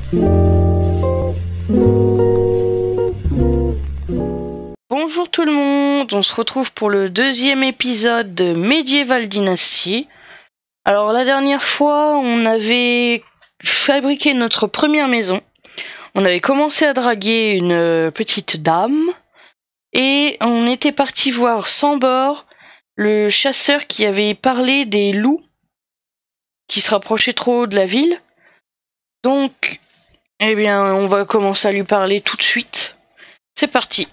Bonjour tout le monde, on se retrouve pour le deuxième épisode de Medieval Dynasty. Alors la dernière fois, on avait fabriqué notre première maison. On avait commencé à draguer une petite dame. Et on était parti voir Sambor, le chasseur qui avait parlé des loups qui se rapprochaient trop de la ville. Donc, eh bien, on va commencer à lui parler tout de suite. C'est parti.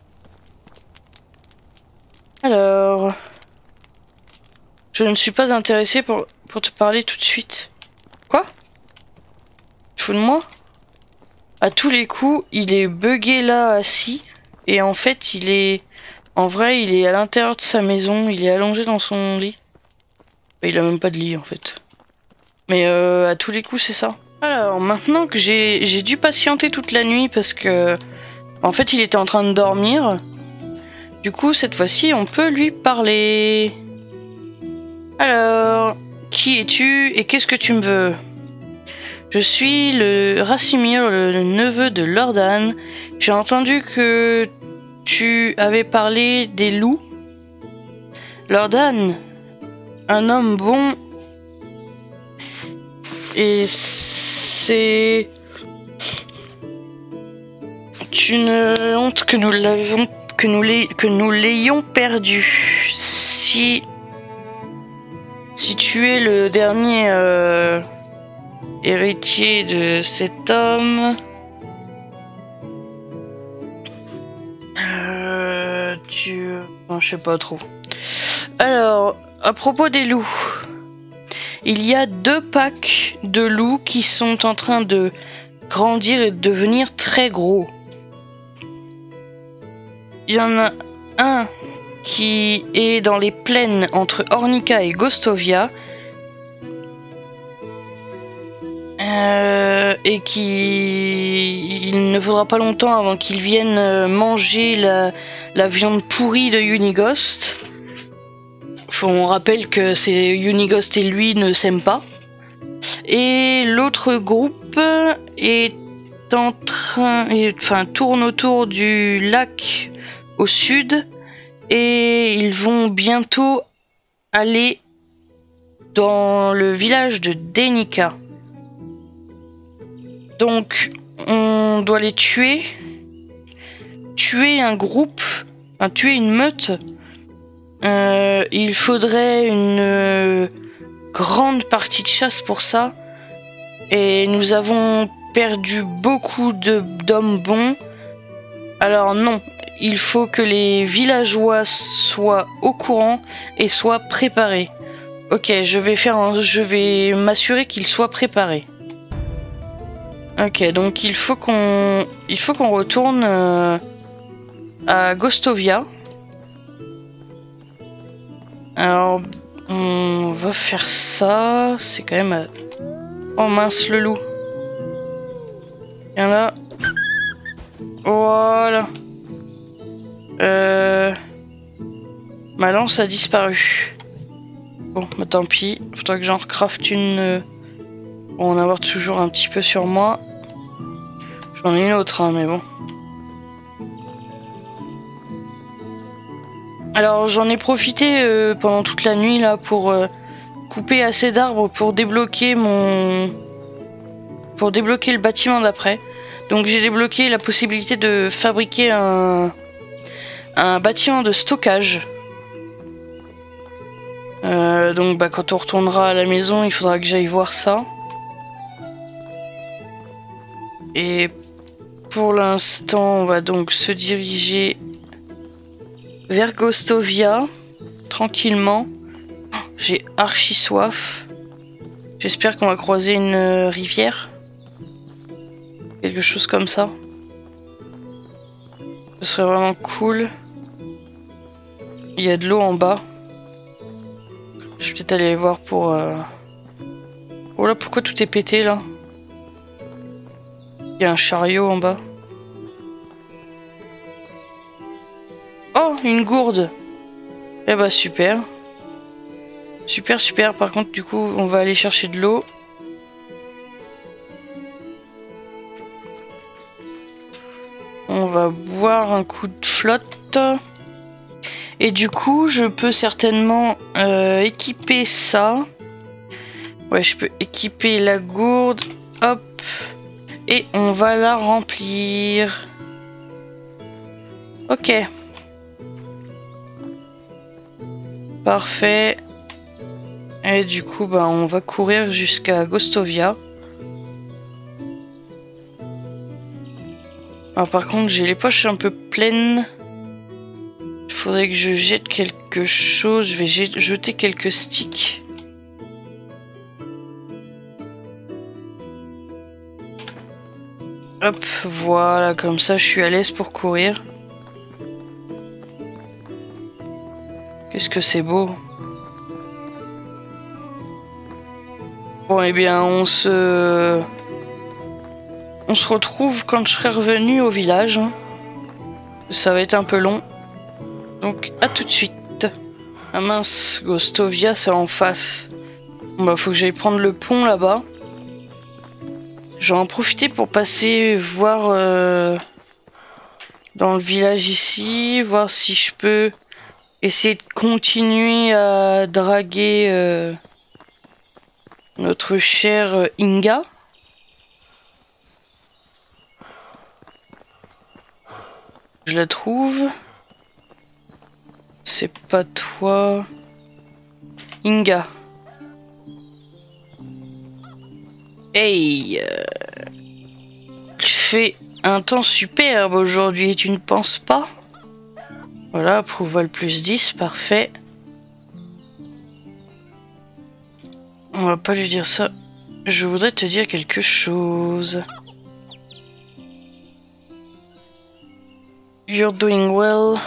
Alors, je ne suis pas intéressé pour te parler tout de suite. Quoi? Tu fous de moi? À tous les coups, il est bugué là, assis. Et en fait, il est à l'intérieur de sa maison. Il est allongé dans son lit. Il a même pas de lit en fait. Mais à tous les coups, c'est ça. Alors, maintenant que j'ai dû patienter toute la nuit parce que en fait, il était en train de dormir. Du coup, cette fois-ci, on peut lui parler. Alors, qui es-tu et qu'est-ce que tu me veux? Je suis le Racimir, le neveu de Lordan. J'ai entendu que tu avais parlé des loups. Lordan, un homme bon. Et c'est une honte que nous l'ayons perdu. Si tu es le dernier héritier de cet homme, non, je sais pas trop. Alors, à propos des loups, il y a 2 packs de loups qui sont en train de grandir et de devenir très gros. Il y en a un qui est dans les plaines entre Ornica et Gostovia. Et il ne faudra pas longtemps avant qu'ils viennent manger la viande pourrie de Unigost. On rappelle que Unigost et lui ne s'aiment pas. Et l'autre groupe tourne autour du lac au sud. Et ils vont bientôt aller dans le village de Denica. Donc, on doit les tuer. Tuer un groupe, tuer une meute. Il faudrait une grande partie de chasse pour ça. Et nous avons perdu beaucoup d'hommes bons. Alors non, il faut que les villageois soient au courant et soient préparés. Ok, je vais m'assurer qu'ils soient préparés. Ok, donc il faut qu'on retourne à Gostovia. Alors, on va faire ça. C'est quand même... Oh mince, le loup. Viens là. Voilà. Ma lance a disparu. Bon, bah tant pis. Faudra que j'en recraft une... Pour en avoir toujours un petit peu sur moi. J'en ai une autre, hein, mais bon. Alors j'en ai profité pendant toute la nuit là pour couper assez d'arbres pour débloquer le bâtiment d'après. Donc j'ai débloqué la possibilité de fabriquer un bâtiment de stockage. Donc quand on retournera à la maison, il faudra que j'aille voir ça. Et pour l'instant, on va donc se diriger vers Gostovia, tranquillement. J'ai archi soif. J'espère qu'on va croiser une rivière. Quelque chose comme ça. Ce serait vraiment cool. Il y a de l'eau en bas. Je vais peut-être aller voir pour... Oh là, pourquoi tout est pété là? Il y a un chariot en bas. Oh, une gourde. Eh bah super. Super, super. Par contre, du coup, on va aller chercher de l'eau. On va boire un coup de flotte. Et du coup, je peux certainement équiper ça. Ouais, je peux équiper la gourde. Hop. Et on va la remplir. Ok. Parfait. Et du coup, bah, on va courir jusqu'à Gostovia. Alors, par contre, j'ai les poches un peu pleines. Il faudrait que je jette quelque chose. Je vais jeter quelques sticks. Hop, voilà, comme ça je suis à l'aise pour courir. Qu'est-ce que c'est beau. Bon, eh bien, on se retrouve quand je serai revenu au village. Ça va être un peu long. Donc, à tout de suite. Ah mince, Gostovia, c'est en face. Bon, bah, faut que j'aille prendre le pont là-bas. Je vais en profiter pour passer voir dans le village ici, voir si je peux essayer de continuer à draguer notre chère Inga. Je la trouve. C'est pas toi. Inga. Hey, il fait un temps superbe aujourd'hui, tu ne penses pas? Voilà, approval plus 10, parfait. On va pas lui dire ça. Je voudrais te dire quelque chose. You're doing well.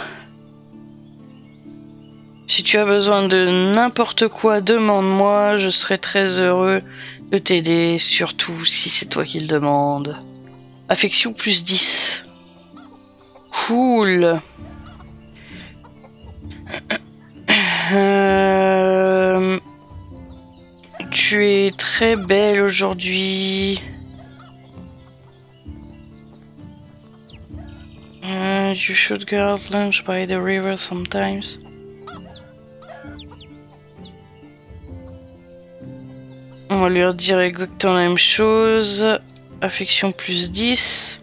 Si tu as besoin de n'importe quoi, demande-moi, je serai très heureux de t'aider, surtout si c'est toi qui le demande. Affection plus 10. Cool. Tu es très belle aujourd'hui. You should go out lunch by the river sometimes. On va lui dire exactement la même chose. Affection plus 10.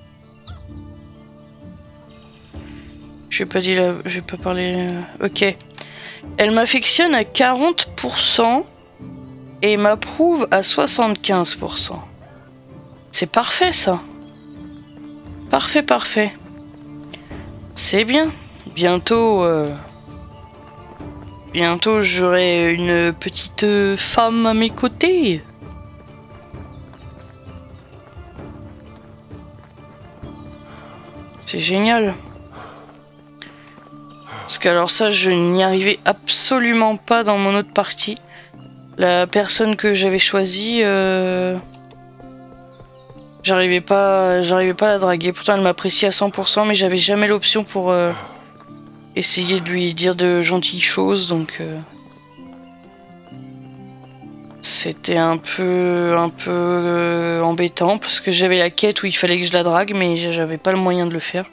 Je pas dit là, je vais pas parler. Ok. Elle m'affectionne à 40% et m'approuve à 75%. C'est parfait ça. Parfait, parfait. C'est bien. Bientôt. Bientôt j'aurai une petite femme à mes côtés. C'est génial. Parce que alors ça je n'y arrivais absolument pas dans mon autre partie. La personne que j'avais choisie, j'arrivais pas à la draguer. Pourtant elle m'apprécie à 100%, mais j'avais jamais l'option pour essayer de lui dire de gentilles choses, donc c'était un peu embêtant parce que j'avais la quête où il fallait que je la drague, mais j'avais pas le moyen de le faire.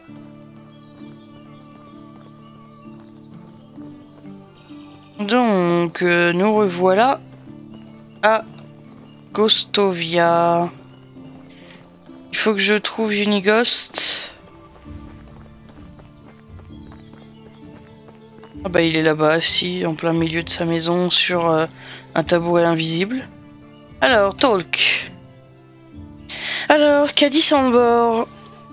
Donc nous revoilà à Gostovia. Il faut que je trouve Unighost. Ah bah il est là-bas assis en plein milieu de sa maison sur un tabouret invisible. Alors talk. Alors Caddy Sambor.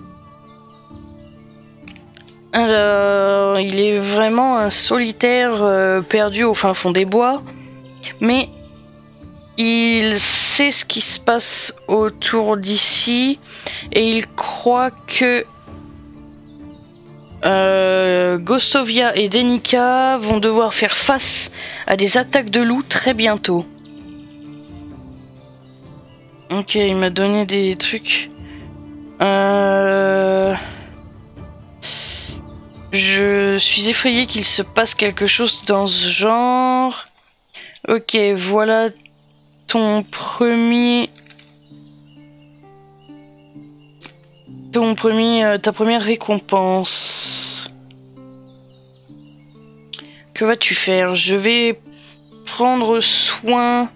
Alors il est vraiment un solitaire perdu au fin fond des bois, mais il sait ce qui se passe autour d'ici et il croit que Gostovia et Denica vont devoir faire face à des attaques de loups très bientôt. Ok, il m'a donné des trucs. Je suis effrayé qu'il se passe quelque chose dans ce genre. Ok, voilà ton premier ta première récompense. Que vas-tu faire? Je vais prendre soin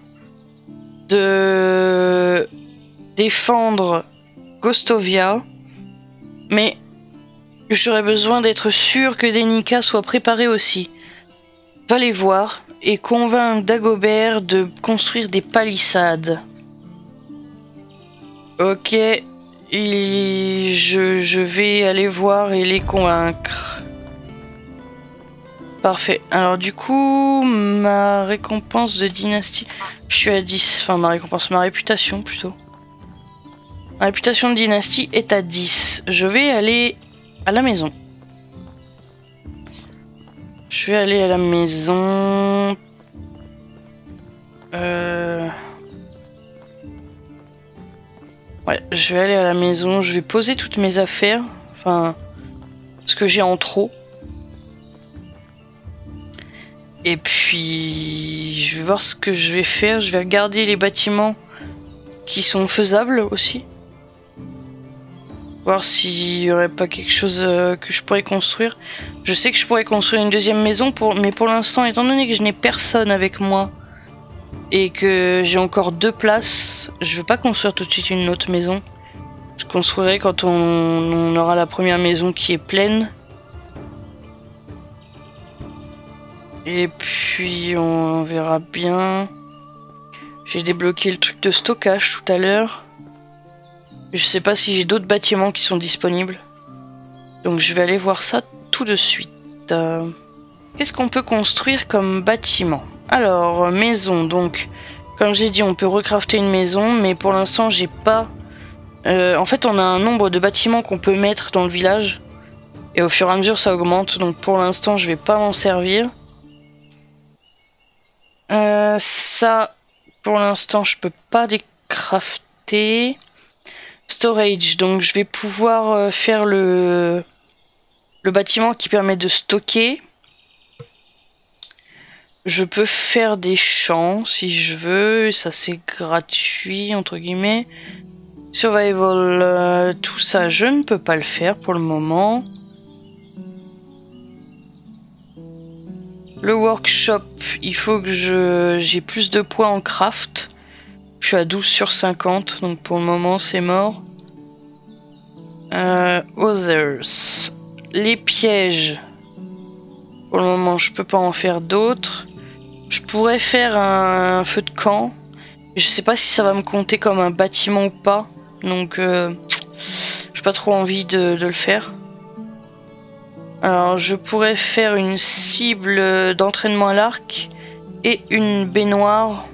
de défendre Gostovia, mais j'aurais besoin d'être sûr que Denica soit préparée aussi. Va les voir et convainc Dagobert de construire des palissades. Ok, je vais aller voir et les convaincre. Parfait. Alors du coup, ma récompense de dynastie, je suis à 10. Enfin, ma réputation plutôt. Ma réputation de dynastie est à 10. Je vais aller à la maison. Je vais aller à la maison. Ouais, je vais aller à la maison. Je vais poser toutes mes affaires. Enfin, ce que j'ai en trop. Et puis, je vais voir ce que je vais faire. Je vais regarder les bâtiments qui sont faisables aussi. Voir s'il y aurait pas quelque chose que je pourrais construire. Je sais que je pourrais construire une deuxième maison, mais pour l'instant, étant donné que je n'ai personne avec moi et que j'ai encore 2 places, je vais pas construire tout de suite une autre maison. Je construirai quand on aura la première maison qui est pleine. Et puis on verra bien. J'ai débloqué le truc de stockage tout à l'heure. Je sais pas si j'ai d'autres bâtiments qui sont disponibles. Donc je vais aller voir ça tout de suite. Qu'est-ce qu'on peut construire comme bâtiment? Alors, maison, donc, comme j'ai dit, on peut recrafter une maison, mais pour l'instant, j'ai pas... en fait, on a un nombre de bâtiments qu'on peut mettre dans le village. Et au fur et à mesure, ça augmente. Donc pour l'instant, je vais pas m'en servir. Ça, pour l'instant, je peux pas les crafter. Storage, donc je vais pouvoir faire le bâtiment qui permet de stocker. Je peux faire des champs si je veux, ça c'est gratuit entre guillemets. Survival, tout ça je ne peux pas le faire pour le moment. Le workshop, il faut que j'ai plus de points en craft. Je suis à 12 sur 50, donc pour le moment c'est mort. Others. Les pièges. Pour le moment je peux pas en faire d'autres. Je pourrais faire un feu de camp. Je sais pas si ça va me compter comme un bâtiment ou pas. Donc j'ai pas trop envie de le faire. Alors je pourrais faire une cible d'entraînement à l'arc et une baignoire.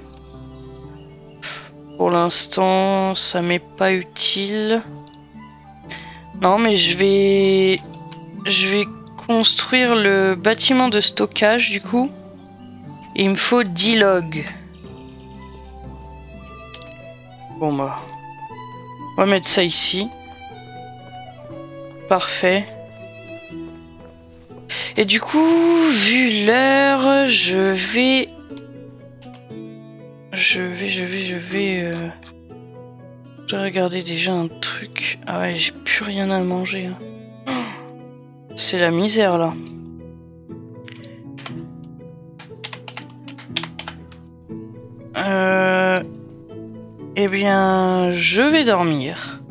Pour l'instant ça m'est pas utile. Non mais je vais construire le bâtiment de stockage du coup. Et il me faut 10 logs. Bon bah. On va mettre ça ici. Parfait. Et du coup, vu l'heure, je vais regarder déjà un truc. Ah ouais, j'ai plus rien à manger. Hein. C'est la misère là. Eh bien, je vais dormir.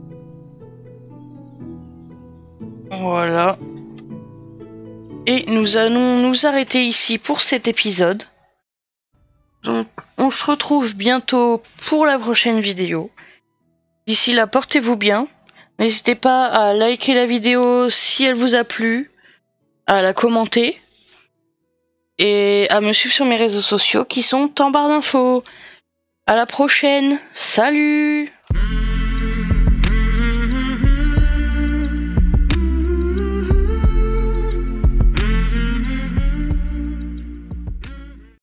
Voilà. Et nous allons nous arrêter ici pour cet épisode. Donc, on se retrouve bientôt pour la prochaine vidéo. D'ici là, portez-vous bien. N'hésitez pas à liker la vidéo si elle vous a plu, à la commenter et à me suivre sur mes réseaux sociaux qui sont en barre d'infos. À la prochaine, salut!